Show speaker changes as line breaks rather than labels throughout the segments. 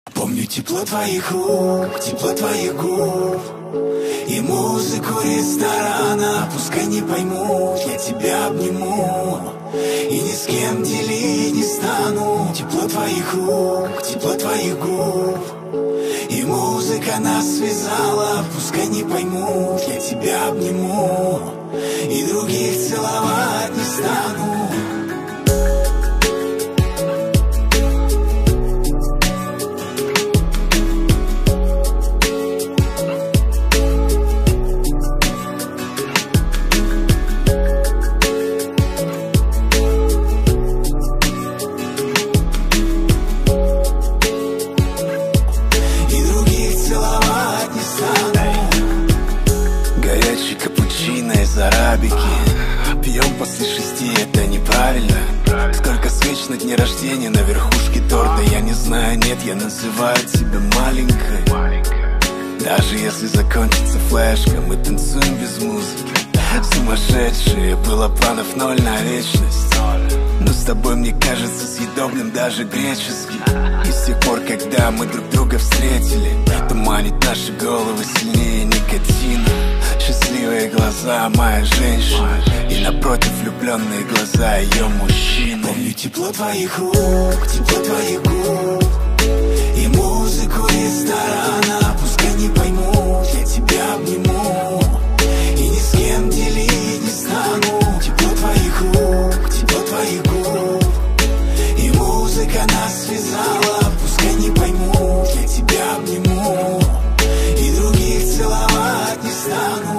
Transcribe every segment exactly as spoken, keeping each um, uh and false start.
Помню тепло твоих рук, тепло твоих губ и музыку ресторана. Пускай не поймут, я тебя обниму и ни с кем делить не стану. Тепло твоих рук, тепло твоих губ и музыка нас связала. Пускай не поймут, я тебя обниму и других целовать не стану. Из арабики пьем после шести, это неправильно. Сколько свеч на дне рождения, на верхушке торта. Я не знаю, нет, я называю тебя маленькой. Даже если закончится флешка, мы танцуем без музыки. Сумасшедшие, было планов ноль на вечность. Но с тобой мне кажется съедобным даже греческий. И с тех пор, когда мы друг друга встретили, туманит наши головы сильнее никотина. Счастливые глаза моя женщина и напротив влюбленные глаза ее мужчины. Помню тепло твоих рук, тепло твоих губ и музыку ресторана. Пускай не поймут, я тебя обниму и ни с кем делить не стану. Тепло твоих рук, тепло твоих губ и музыка нас связала. Пускай не поймут, я тебя обниму и других целовать не стану.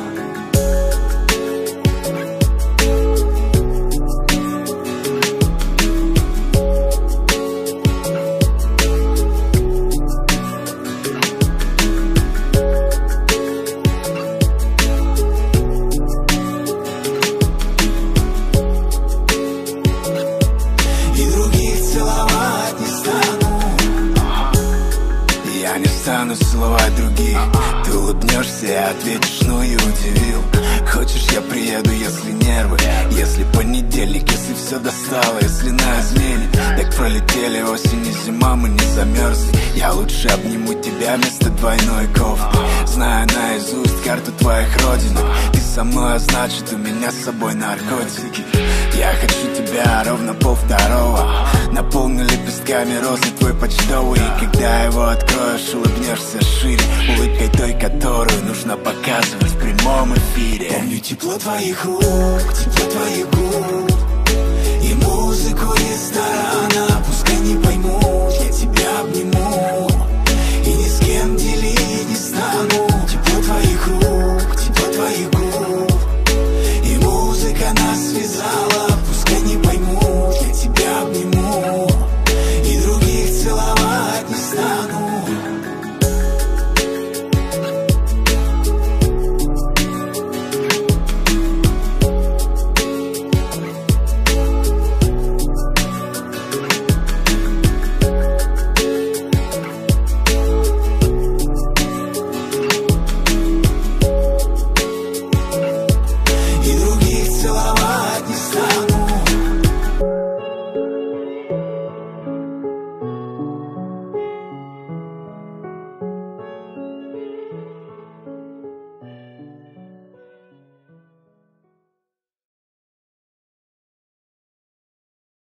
Я не стану целовать других. Ты улыбнешься и ответишь, ну и удивил. Хочешь, я приеду, если нервы, если понедельник, если все достало, если на измене. Так пролетели осень и зима, мы не замерзли. Я лучше обниму тебя вместо двойной кофты. Знаю наизусть карту твоих родинок. Ты со мной, а значит у меня с собой наркотики. Я хочу тебя ровно полвторого. Наполню лепестками розы твой почтовый. И когда его откроешь, улыбнешься шире улыбкой той, которую нужно показывать в прямом эфире. Помню тепло твоих рук, тепло твоих губ и музыку ресторана.